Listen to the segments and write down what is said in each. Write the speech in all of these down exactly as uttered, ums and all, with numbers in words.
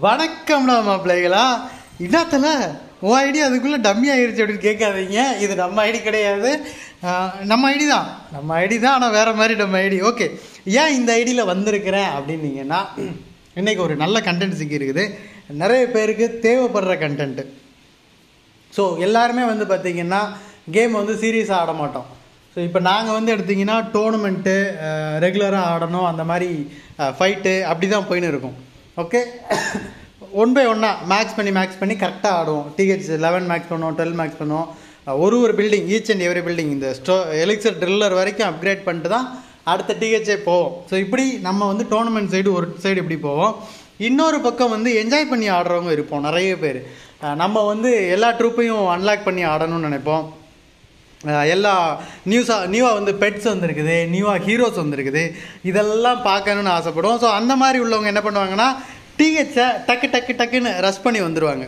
வணக்கம்டா மாப்பிள்ளைகளா. இதாத்தல உன் ஐடி அதுக்குள்ளே டம்மி ஆகிருச்சு அப்படின்னு கேட்காதீங்க. இது நம்ம ஐடி கிடையாது, நம்ம ஐடி தான் நம்ம ஐடி தான் ஆனால் வேறு மாதிரி நம்ம ஐடி. ஓகே, ஏன் இந்த ஐடியில் வந்திருக்கிறேன் அப்படின்னீங்கன்னா, இன்றைக்கி ஒரு நல்ல கண்டென்ட் சிக்கி இருக்குது, நிறைய பேருக்கு தேவைப்படுற கண்டென்ட்டு. ஸோ எல்லாருமே வந்து பார்த்திங்கன்னா கேம் வந்து சீரியஸாக ஆட மாட்டோம். ஸோ இப்போ நாங்கள் வந்து எடுத்திங்கன்னா டோர்னமெண்ட்டு ரெகுலராக ஆடணும், அந்த மாதிரி ஃபைட்டு அப்படி தான் போயின்னு இருக்கும். ஓகே, ஒன் பை ஒன்னாக மேக்ஸ் பண்ணி மேக்ஸ் பண்ணி கரெக்டாக ஆடுவோம். டிஹெச் லெவன் மேக்ஸ் பண்ணுவோம், டுவெல் மேக்ஸ் பண்ணுவோம். ஒரு ஒரு building, each and every building இந்த ஸ்டோ எலிக்சர் ட்ரில்லர் வரைக்கும் அப்கிரேட் பண்ணிட்டு தான் அடுத்த டிஹெச்சே போவோம். ஸோ இப்படி நம்ம வந்து டோர்னமெண்ட் சைடு ஒரு சைடு இப்படி போவோம். இன்னொரு பக்கம் வந்து என்ஜாய் பண்ணி ஆடுறவங்க இருப்போம் நிறைய பேர். நம்ம வந்து எல்லா ட்ரூப்பையும் அன்லாக் பண்ணி ஆடணும்னு நினைப்போம். எல்லா நியூஸாக நியூவாக வந்து பெட்ஸ் வந்துருக்குது, நியூவாக ஹீரோஸ் வந்துருக்குது, இதெல்லாம் பார்க்கணுன்னு ஆசைப்படுவோம். ஸோ அந்த மாதிரி உள்ளவங்க என்ன பண்ணுவாங்கன்னா டிஹெச்சை டக்கு டக்கு டக்குன்னு ரஷ் பண்ணி வந்துடுவாங்க.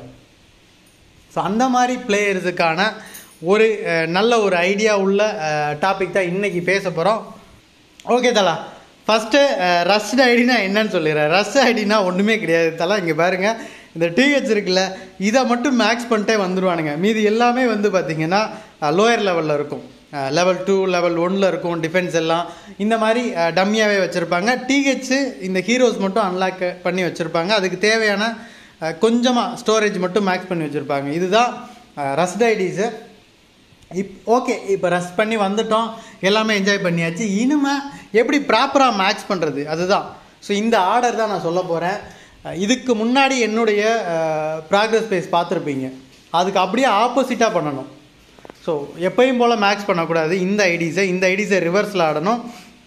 ஸோ அந்த மாதிரி பிளேயர்ஸுக்கான ஒரு நல்ல ஒரு ஐடியா உள்ள டாபிக் தான் இன்றைக்கி பேச போகிறோம். ஓகே தலா, ஃபஸ்ட்டு ரஷ்டு ஐடினா என்னன்னு சொல்லிடுறேன். ரஷ் ஐடினா ஒன்றுமே கிடையாது தலா. இங்கே பாருங்கள், இந்த டிஹெச் இருக்குல்ல, இதை மட்டும் மேக்ஸ் பண்ணிட்டே வந்துடுவானுங்க. மீதி எல்லாமே வந்து பார்த்திங்கன்னா லோயர் லெவலில் இருக்கும், லெவல் டூ லெவல் ஒன்னில் இருக்கும். டிஃபென்ஸ் எல்லாம் இந்த மாதிரி டம்மியாகவே வச்சுருப்பாங்க. டிஹெச்சு இந்த ஹீரோஸ் மட்டும் அன்லாக் பண்ணி வச்சுருப்பாங்க. அதுக்கு தேவையான கொஞ்சமாக ஸ்டோரேஜ் மட்டும் மேக்ஸ் பண்ணி வச்சுருப்பாங்க. இதுதான் ரஷ்ட் ஐடிஸு. இப் ஓகே, இப்போ ரஷ் பண்ணி வந்துட்டோம், எல்லாமே என்ஜாய் பண்ணியாச்சு. இனிமேல் எப்படி ப்ராப்பராக மேக்ஸ் பண்ணுறது, அதுதான். ஸோ இந்த ஆர்டர் தான் நான் சொல்ல போகிறேன். இதுக்கு முன்னாடி என்னுடைய ப்ராக்ரஸ் பேஸ் பார்த்துருப்பீங்க, அதுக்கு அப்படியே ஆப்போசிட்டாக பண்ணணும். ஸோ எப்பயும் போல் மேக்ஸ் பண்ணக்கூடாது. இந்த ஐடிஸை இந்த ஐடிஸை ரிவர்ஸில் ஆடணும்.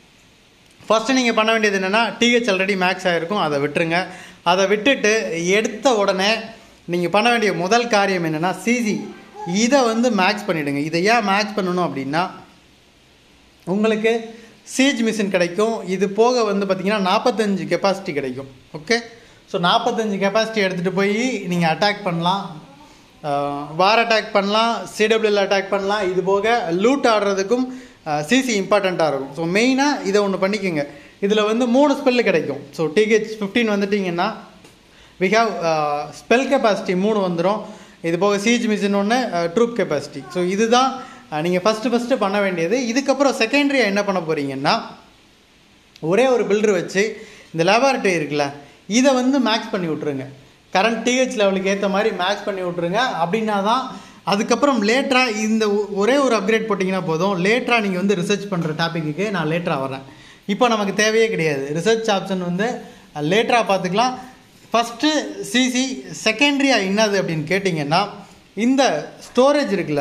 ஃபஸ்ட்டு நீங்கள் பண்ண வேண்டியது என்னென்னா, டிஹெச் ஆல்ரெடி மேக்ஸ் ஆகிருக்கும், அதை விட்டுருங்க. அதை விட்டுட்டு எடுத்த உடனே நீங்கள் பண்ண வேண்டிய முதல் காரியம் என்னென்னா, சிசி இதை வந்து மேக்ஸ் பண்ணிவிடுங்க. இதை ஏன் மேக்ஸ் பண்ணணும் அப்படின்னா, உங்களுக்கு சீஜ் மிஷின் கிடைக்கும். இது போக வந்து பார்த்திங்கன்னா நாற்பத்தஞ்சு கெப்பாசிட்டி கிடைக்கும். ஓகே, ஸோ நாற்பத்தஞ்சு கெப்பாசிட்டி எடுத்துகிட்டு போய் நீங்கள் அட்டாக் பண்ணலாம், வார் அட்டாக் பண்ணலாம், சிடபிள்யூஎல் அட்டாக் பண்ணலாம். இது போக லூட் ஆடுறதுக்கும் சிசி இம்பார்ட்டண்ட்டாக இருக்கும். ஸோ மெயினாக இதை ஒன்று பண்ணிக்கோங்க. இதில் வந்து மூணு ஸ்பெல்லு கிடைக்கும். ஸோ டிஹெச் ஃபிஃப்டீன் வந்துட்டிங்கன்னா வி ஹாவ் ஸ்பெல் கெப்பாசிட்டி மூணு வந்துடும். இது போக சீஜ் மிஷின் ஒன்று, ட்ரூப் கெப்பாசிட்டி. ஸோ இதுதான் நீங்கள் ஃபஸ்ட்டு ஃபஸ்ட்டு பண்ண வேண்டியது. இதுக்கப்புறம் செகண்டரியாக என்ன பண்ண போகிறீங்கன்னா, ஒரே ஒரு பில்டர் வச்சு இந்த லேபார்ட்டரி இருக்குல்ல, இதை வந்து மேக்ஸ் பண்ணி விட்ருங்க. கரண்ட் டிஹெச் லெவலுக்கு ஏற்ற மாதிரி மேக்ஸ் பண்ணி விட்ருங்க. அப்படின்னா தான் அதுக்கப்புறம் லேட்டராக இந்த ஒரே ஒரு அப்கிரேட் போட்டிங்கன்னா போதும். லேட்டராக நீங்கள் வந்து ரிசர்ச் பண்ணுற டாப்பிக்கு நான் லேட்டராக வரேன். இப்போ நமக்கு தேவையே கிடையாது. ரிசர்ச் ஆப்ஷன் வந்து லேட்டராக பார்த்துக்கலாம். ஃபஸ்ட்டு சிசி, செகண்டரியாக என்னது அப்படின்னு கேட்டிங்கன்னா, இந்த ஸ்டோரேஜ் இருக்குல்ல,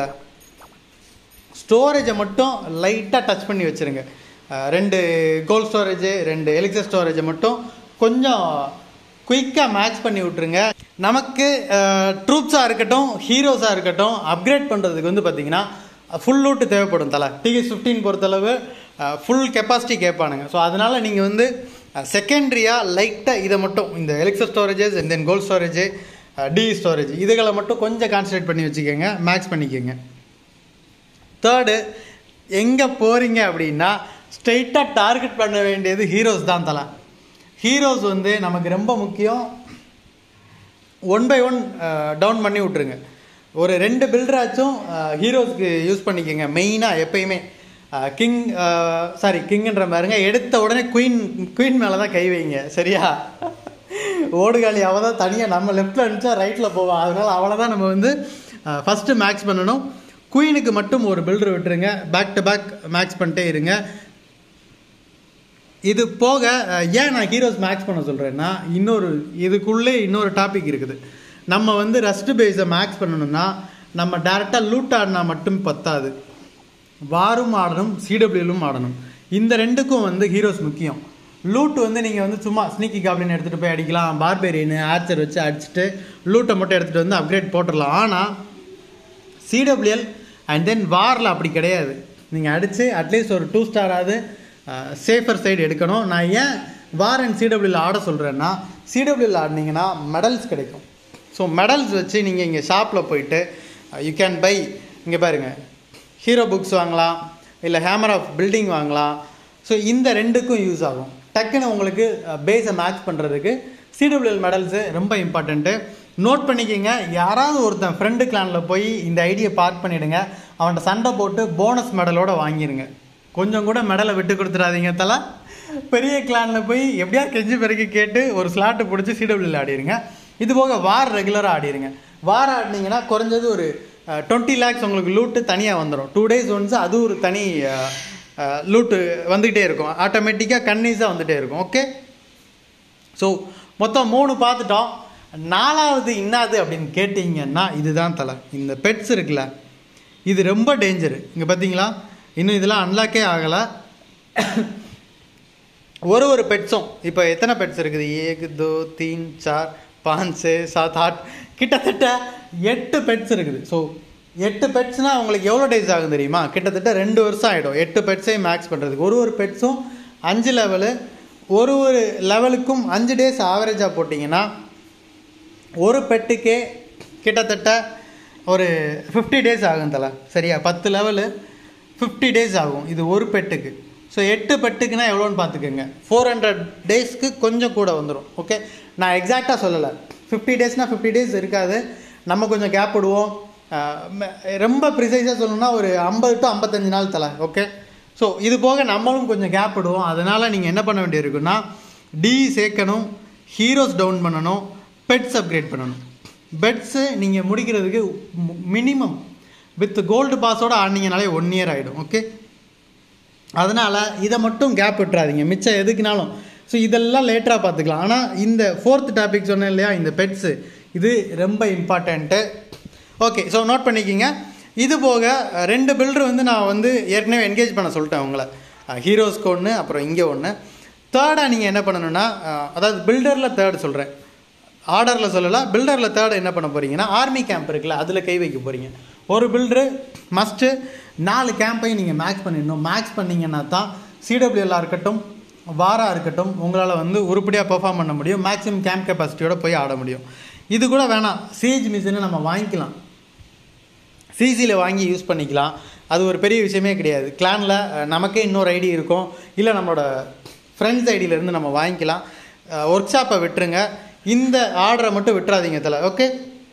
ஸ்டோரேஜை மட்டும் லைட்டாக டச் பண்ணி வச்சுருங்க. ரெண்டு கோல்ட் ஸ்டோரேஜு, ரெண்டு எலிக்சர் ஸ்டோரேஜை மட்டும் கொஞ்சம் குயிக்காக மேட்ச் பண்ணி விட்ருங்க. நமக்கு ட்ரூப்ஸாக இருக்கட்டும், ஹீரோஸாக இருக்கட்டும், அப்கிரேட் பண்ணுறதுக்கு வந்து பார்த்திங்கன்னா ஃபுல் லூட்டு தேவைப்படும் தலை. டிஹெச் ஃபிஃப்டீன் பொறுத்தளவு ஃபுல் கெப்பாசிட்டி கேட்பானுங்க. ஸோ அதனால் நீங்கள் வந்து செகண்டரியாக லைட்டாக இதை மட்டும், இந்த elixir storages and then gold storage, D storage, இதுகளை மட்டும் கொஞ்சம் கான்சன்ட்ரேட் பண்ணி வச்சுக்கோங்க, மேக்ஸ் பண்ணிக்கோங்க. தேர்டு, எங்கே போகிறீங்க அப்படின்னா ஸ்ட்ரெயிட்டாக டார்கெட் பண்ண வேண்டியது ஹீரோஸ் தான் தலை. ஹீரோஸ் வந்து நமக்கு ரொம்ப முக்கியம். ஒன் பை ஒன் டவுன் பண்ணி விட்ருங்க. ஒரு ரெண்டு பில்டராச்சும் ஹீரோஸ்க்கு யூஸ் பண்ணிக்கோங்க. மெயினாக எப்பயுமே கிங் சாரி கிங்குன்ற பாருங்க, எடுத்த உடனே குயின் குயின் மேலே தான் கை வைங்க, சரியா? ஓடுகாலி அவள் தான் தனியாக நம்ம லெஃப்டில் அனுப்பிச்சா ரைட்டில் போவோம். அதனால் அவளை தான் நம்ம வந்து ஃபஸ்ட்டு மேக்ஸ் பண்ணணும். குயினுக்கு மட்டும் ஒரு பில்டர் விட்டுருங்க, பேக் டு பேக் மேக்ஸ் பண்ணிட்டே இருங்க. இது போக ஏன் நான் ஹீரோஸ் மேக்ஸ் பண்ண சொல்கிறேன்னா, இன்னொரு இதுக்குள்ளே இன்னொரு டாபிக் இருக்குது. நம்ம வந்து ரஸ்ட் பேஸை மேக்ஸ் பண்ணணும்னா நம்ம டேரெக்டாக லூட் ஆடினா மட்டும் பத்தாது, வாரும் ஆடணும், சிடபிள்யூலும் ஆடணும். இந்த ரெண்டுக்கும் வந்து ஹீரோஸ் முக்கியம். லூட் வந்து நீங்கள் வந்து சும்மா ஸ்னீக்கி காப்ளின் எடுத்துகிட்டு போய் அடிக்கலாம், பார்பேரியனு ஆர்ச்சர் வச்சு அடிச்சுட்டு லூட்டை மட்டும் எடுத்துகிட்டு வந்து அப்கிரேட் போட்டுடலாம். ஆனால் சிடபிள்யூஎல் அண்ட் தென் வாரில் அப்படி கிடையாது. நீங்கள் அடித்து அட்லீஸ்ட் ஒரு டூ ஸ்டாராவது சேஃபர் சைடு எடுக்கணும். நான் ஏன் வார் அண்ட் சிடபிள்யூவில் ஆட சொல்கிறேன்னா, சிடபிள்யூவில் ஆடினீங்கன்னா மெடல்ஸ் கிடைக்கும். ஸோ மெடல்ஸ் வச்சு நீங்கள் இங்கே ஷாப்பில் போயிட்டு யூ கேன் பை, இங்கே பாருங்கள், ஹீரோ புக்ஸ் வாங்கலாம், இல்லை ஹேமர் ஆஃப் பில்டிங் வாங்கலாம். ஸோ இந்த ரெண்டுக்கும் யூஸ் ஆகும். டக்குன்னு உங்களுக்கு பேஸை மேட்ச் பண்ணுறதுக்கு சிடபிள்யூஎல் மெடல்ஸு ரொம்ப இம்பார்ட்டண்ட்டு. நோட் பண்ணிக்கோங்க. யாராவது ஒருத்தன் ஃப்ரெண்டு கிளானில் போய் இந்த ஐடியை பார்க் பண்ணிவிடுங்க. அவன்கிட்ட சண்டை போட்டு போனஸ் மெடலோடு வாங்கிடுங்க. கொஞ்சம் கூட மெடலை விட்டு கொடுத்துடாதீங்க. தலை பெரிய கிளானில் போய் எப்படியா கெஞ்சி பிறகு கேட்டு ஒரு ஸ்லாட்டு பிடிச்சி சிடபிள்யூஎல் ஆடிடுங்க. இது போக வார் ரெகுலராக ஆடிடுங்க. வார் ஆடினீங்கன்னா குறைஞ்சது ஒரு டுவெண்ட்டி லேக்ஸ் உங்களுக்கு லூட்டு தனியாக வந்துடும். டூ டேஸ் ஒன்ஸ் அது ஒரு தனி லூட்டு வந்துக்கிட்டே இருக்கும். ஆட்டோமேட்டிக்காக கன்னிஸாக வந்துகிட்டே இருக்கும். ஓகே, ஸோ மொத்தம் மூணு பார்த்துட்டோம். நாலாவது என்னது அப்படின்னு கேட்டிங்கன்னா இதுதான் தலை. இந்த பெட்ஸ் இருக்குல்ல, இது ரொம்ப டேஞ்சரு. இங்கே பார்த்தீங்களா, இன்னும் இதெல்லாம் அன்லாக்கே ஆகலை. ஒரு ஒரு பெட்ஸும் இப்போ எத்தனை பெட்ஸ் இருக்குது? ஏக் தோ தீன் சார் பாஞ்சு சாத் ஆட், கிட்டத்தட்ட எட்டு பெட்ஸ் இருக்குது. ஸோ எட்டு பெட்ஸ்னால் உங்களுக்கு எவ்வளோ டேஸ் ஆகும் தெரியுமா? கிட்டத்தட்ட ரெண்டு வருஷம் ஆகிடும் எட்டு பெட்ஸையும் மேக்ஸ் பண்ணுறதுக்கு. ஒரு ஒரு பெட்ஸும் அஞ்சு லெவலு, ஒரு ஒரு லெவலுக்கும் அஞ்சு டேஸ் ஆவரேஜாக போட்டிங்கன்னா ஒரு பெட்டுக்கே கிட்டத்தட்ட ஒரு ஃபிஃப்டி டேஸ் ஆகும் தலை. சரியா? பத்து லெவலு ஃபிஃப்டி டேஸ் ஆகும் இது ஒரு பெட்டுக்கு. ஸோ எட்டு பெட்டுக்குன்னா எவ்வளோன்னு பார்த்துக்கோங்க. ஃபோர் ஹண்ட்ரட் டேஸ்க்கு கொஞ்சம் கூட வந்துடும். ஓகே, நான் எக்ஸாக்டாக சொல்லலை. ஃபிஃப்டி டேஸ்னால் ஃபிஃப்டி டேஸ் இருக்காது, நம்ம கொஞ்சம் கேப் விடுவோம். ரொம்ப ப்ரிசைஸாக சொல்லணும்னா ஒரு ஐம்பது டு ஐம்பத்தஞ்சு நாள் தலை. ஓகே, ஸோ இது போக நம்மளும் கொஞ்சம் கேப் விடுவோம். அதனால் நீங்கள் என்ன பண்ண வேண்டியிருக்குன்னா டி சேர்க்கணும், ஹீரோஸ் டவுன் பண்ணணும், பெட்ஸ் அப்கிரேட் பண்ணணும். பெட்ஸு நீங்கள் முடிக்கிறதுக்கு மினிமம் வித் கோல்டு பாஸோடு ஆடினீங்கனாலே ஒன் இயர் ஆகிடும். ஓகே, அதனால் இதை மட்டும் கேப் விட்டுறாதீங்க. மிச்சம் எதுக்குனாலும் ஸோ இதெல்லாம் லேட்டராக பார்த்துக்கலாம். ஆனால் இந்த ஃபோர்த் டாபிக் சொன்னேன் இல்லையா, இந்த பெட்ஸு, இது ரொம்ப இம்பார்ட்டண்ட்டு. ஓகே, ஸோ நோட் பண்ணிக்கிங்க. இது போக ரெண்டு பில்டர் வந்து நான் வந்து ஏற்கனவே என்கேஜ் பண்ண சொல்லிட்டேன் உங்களை. ஹீரோஸ்க்கு ஒன்று, அப்புறம் இங்கே ஒன்று. தேர்டாக நீங்கள் என்ன பண்ணணுன்னா, அதாவது பில்டரில் தேர்டு சொல்கிறேன், ஆர்டரில் சொல்லலாம். பில்டரில் தேர்டு என்ன பண்ண போகிறீங்கன்னா, ஆர்மி கேம்ப் இருக்குல்ல, அதில் கை வைக்க போகிறீங்க. ஒரு பில்டரு மஸ்ட்டு நாலு கேம்பையும் நீங்கள் மேக்ஸ் பண்ணிடணும். மேக்ஸ் பண்ணிங்கன்னா தான் சிடபிள்யூஎல்லாக இருக்கட்டும், வாராக இருக்கட்டும், உங்களால் வந்து உருப்படியாக பெர்ஃபார்ம் பண்ண முடியும். மேக்ஸிமம் கேம்ப் கெப்பாசிட்டியோடு போய் ஆட முடியும். இது கூட வேணாம், சிஜி மிஷினை நம்ம வாங்கிக்கலாம், சிசியில் வாங்கி யூஸ் பண்ணிக்கலாம். அது ஒரு பெரிய விஷயமே கிடையாது. கிளானில் நமக்கே இன்னொரு ஐடி இருக்கும், இல்லை நம்மளோட ஃப்ரெண்ட்ஸ் ஐடியிலேருந்து நம்ம வாங்கிக்கலாம். ஒர்க் ஷாப்பை விட்டுருங்க, இந்த ஆர்டரை மட்டும் விட்டுறாதீங்க தலை. ஓகே,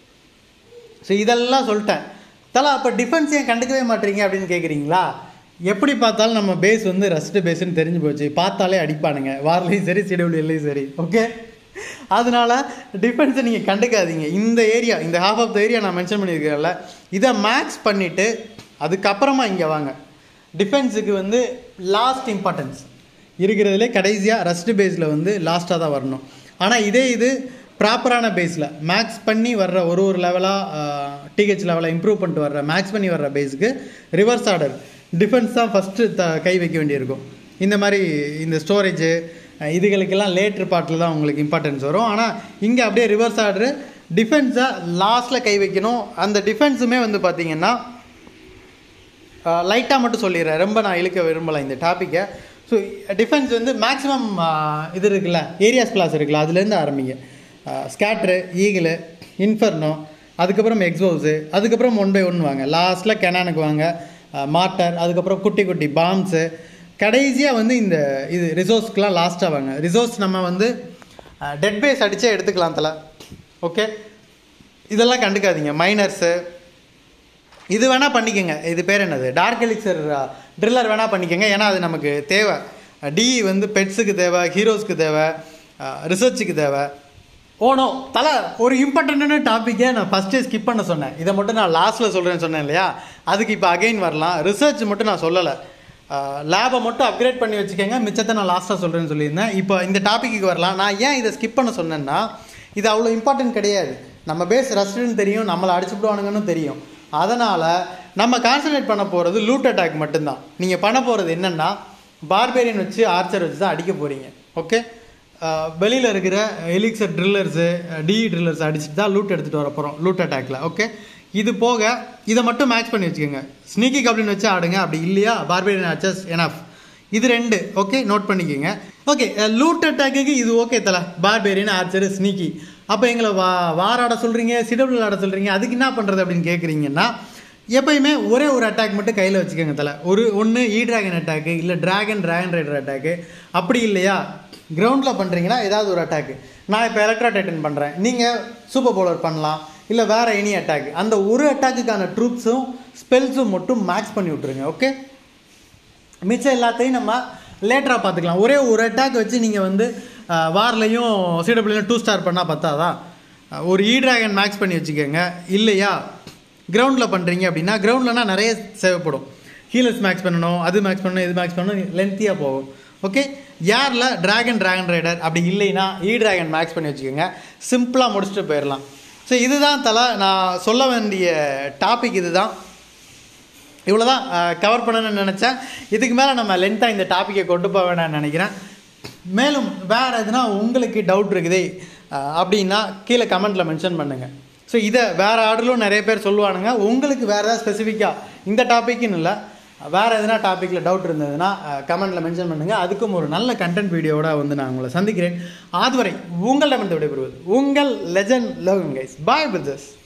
ஸோ இதெல்லாம் சொல்லிட்டேன் தலை. அப்போ டிஃபென்ஸ் ஏன் கண்டுக்கவே மாட்டீங்க அப்படின்னு கேட்குறீங்களா? எப்படி பார்த்தாலும் நம்ம பேஸ் வந்து ரஸ்ட்டு பேஸுன்னு தெரிஞ்சு போச்சு. பார்த்தாலே அடிப்பானுங்க, வார்லையும் சரி சிடபிள்யூஎல்லையும் சரி. ஓகே, அதனால் டிஃபென்ஸை நீங்கள் கண்டுக்காதீங்க. இந்த ஏரியா, இந்த ஹாஃப் ஆஃப் த ஏரியா நான் மென்ஷன் பண்ணியிருக்கிறேன்ல, இதை மேக்ஸ் பண்ணிவிட்டு அதுக்கப்புறமா இங்கே வாங்க. டிஃபென்ஸுக்கு வந்து லாஸ்ட் இம்பார்ட்டன்ஸ் இருக்கிறதுலே கடைசியாக ரஸ்ட்டு பேஸில் வந்து லாஸ்ட்டாக தான் வரணும். ஆனால் இதே இது ப்ராப்பரான பேஸில் மேக்ஸ் பண்ணி வர்ற ஒரு ஒரு லெவலாக டிஹெச் லெவலாக இம்ப்ரூவ் பண்ணிட்டு வர்ற மேக்ஸ் பண்ணி வர்ற பேஸுக்கு ரிவர்ஸ் ஆர்டர் டிஃபென்ஸ் தான் ஃபஸ்ட்டு த கை வைக்க வேண்டியிருக்கும். இந்த மாதிரி இந்த ஸ்டோரேஜு இதுகளுக்கெல்லாம் லேட்ரு பார்ட்டில் தான் உங்களுக்கு இம்பார்ட்டன்ஸ் வரும். ஆனால் இங்கே அப்படியே ரிவர்ஸ் ஆர்டரு டிஃபென்ஸை லாஸ்ட்டில் கை வைக்கணும். அந்த டிஃபென்ஸுமே வந்து பார்த்திங்கன்னா லைட்டாக மட்டும் சொல்லிடுறேன், ரொம்ப நான் இழுக்க விரும்பலை இந்த டாப்பிக்கை. ஸோ டிஃபென்ஸ் வந்து மேக்ஸிமம் இது இருக்குல்ல, ஏரியாஸ் கிளாஸ் இருக்குல்ல, அதுலேருந்து ஆரம்பிங்க. ஸ்கேட்ரு, ஈகிளு, இன்ஃபர்னோ, அதுக்கப்புறம் எக்ஸ்போஸு, அதுக்கப்புறம் ஒன் பை ஒன் வாங்க. லாஸ்ட்டில் கெனானுக்கு வாங்க, மாட்டர், அதுக்கப்புறம் குட்டி குட்டி பாம்ஸு, கடைசியாக வந்து இந்த இது ரிசோர்ஸ்க்கெலாம் லாஸ்ட்டாக வாங்க. ரிசோர்ஸ் நம்ம வந்து டெட் பேஸ் அடித்தே எடுத்துக்கலாம் தலை. ஓகே, இதெல்லாம் கண்டுக்காதீங்க. மைனர்ஸு இது வேணால் பண்ணிக்கோங்க. இது பேர் என்னது, டார்க் எலிக்சர் ட்ரில்லர் வேணால் பண்ணிக்கோங்க. ஏன்னா அது நமக்கு தேவை. டி வந்து பெட்ஸுக்கு தேவை, ஹீரோஸ்க்கு தேவை, ரிசர்ச்சுக்கு தேவை. ஓனோ தலை, ஒரு இம்பார்ட்டண்ட்டான டாப்பிக்கே நான் ஃபஸ்ட்டே ஸ்கிப் பண்ண சொன்னேன். இதை மட்டும் நான் லாஸ்ட்டில் சொல்கிறேன்னு சொன்னேன் இல்லையா, அதுக்கு இப்போ அகைன் வரலாம். ரிசர்ச் மட்டும் நான் சொல்லலை, லேபை மட்டும் அப்கிரேட் பண்ணி வச்சுக்கோங்க, மிச்சத்தை நான் லாஸ்ட்டாக சொல்கிறேன்னு சொல்லியிருந்தேன். இப்போ இந்த டாப்பிக்கு வரலாம். நான் ஏன் இதை ஸ்கிப் பண்ண சொன்னேன்னா, இது அவ்வளோ இம்பார்ட்டன்ட் கிடையாது. நம்ம பேஸ் ரஸ்ட்டுன்னு தெரியும், நம்மளை அடிச்சுவிடுவானுங்கன்னு தெரியும். அதனால் நம்ம கான்சன்ட்ரேட் பண்ண போகிறது லூட் அட்டாக் மட்டும்தான். நீங்கள் பண்ண போகிறது என்னென்னா, பார்பேரியன் வச்சு ஆர்ச்சர் வச்சு தான் அடிக்க போகிறீங்க. ஓகே, வெளியில் இருக்கிற எலிக்சர் ட்ரில்லர்ஸு, டி ட்ரில்லர்ஸ் அடிச்சுட்டு தான் லூட் எடுத்துகிட்டு வர போகிறோம் லூட் அட்டாக்ல. ஓகே, இது போக இதை மட்டும் மேட்ச் பண்ணி வச்சுக்கோங்க. ஸ்னீக்கி கப்ளின் வச்சு ஆடுங்க, அப்படி இல்லையா பார்பேரியன் ஆர்ச்சர்ஸ் எனஃப். இது ரெண்டு ஓகே, நோட் பண்ணிக்கோங்க. ஓகே, லூட் அட்டாக்கு இது ஓகே தலை, பார்பேரியன் ஆர்ச்சர் ஸ்னீக்கி. அப்போ எங்களை வா வார் ஆட சொல்கிறீங்க, சிடபிள் ஆட சொல்கிறீங்க, அதுக்கு என்ன பண்ணுறது அப்படின்னு கேட்குறீங்கன்னா, எப்பயுமே ஒரே ஒரு அட்டாக் மட்டும் கையில் வச்சுக்கோங்க தலை. ஒரு ஒன்று இ ட்ராகன் அட்டாக்கு, இல்லை ட்ராகன் ட்ராகன் ரைடர் அட்டாக்கு. அப்படி இல்லையா கிரவுண்டில் பண்ணுறீங்கன்னா ஏதாவது ஒரு அட்டாக்கு. நான் இப்போ எலக்ட்ரா டைட்டன் பண்ணுறேன், நீங்கள் சூப்பர் பவுலர் பண்ணலாம், இல்லை வேறு எனி அட்டாக். அந்த ஒரு அட்டாக்குக்கான ட்ரூப்ஸும் ஸ்பெல்ஸும் மட்டும் மேக்ஸ் பண்ணி விட்ருங்க. ஓகே, மிச்சம் எல்லாத்தையும் நம்ம லேட்டராக பார்த்துக்கலாம். ஒரே ஒரு அட்டாக் வச்சு நீங்கள் வந்து வார்லையும் சிடபிள்யூலையும் டூ ஸ்டார் பண்ணால் பத்தாதா? ஒரு இ ட்ராகன் மேக்ஸ் பண்ணி வச்சுக்கோங்க. இல்லையா கிரவுண்டில் பண்ணுறீங்க அப்படின்னா, கிரவுண்ட்லனா நிறைய தேவைப்படும். ஹீலர்ஸ் மேக்ஸ் பண்ணணும், அது மேக்ஸ் பண்ணணும், இது மேக்ஸ் பண்ணணும், லென்த்தியாக போகும். ஓகே, யாரில் ட்ராகன் ட்ராகன் ரைடர் அப்படி இல்லைன்னா இ ட்ராகன் மேக்ஸ் பண்ணி வச்சுக்கோங்க. சிம்பிளாக முடிச்சுட்டு போயிடலாம். ஸோ இதுதான் தலை நான் சொல்ல வேண்டிய டாபிக். இது தான், இவ்வளோ தான் கவர் பண்ணணும்னு நினச்சேன். இதுக்கு மேலே நம்ம லென்த்தாக இந்த டாப்பிக்கை கொண்டு போக வேணாம்னு நினைக்கிறேன். மேலும் வேறு எதுனா உங்களுக்கு டவுட் இருக்குது அப்படின்னா கீழே கமெண்ட்டில் மென்ஷன் பண்ணுங்கள். ஸோ இதை வேறு ஆர்டரும் நிறைய பேர் சொல்லுவானுங்க. உங்களுக்கு வேறு ஏதாவது ஸ்பெசிஃபிக்காக இந்த டாப்பிக்குன்னு இல்லை, வேறு எதுனா டாப்பிக்கில் டவுட் இருந்ததுன்னா கமெண்ட்டில் மென்ஷன் பண்ணுங்கள். அதுக்கும் ஒரு நல்ல கண்டென்ட் வீடியோவோட வந்து நான் உங்களை சந்திக்கிறேன். அதுவரை உங்களிடமிருந்து விடைபெறுவது உங்கள் legend Logan guys. Bye brothers.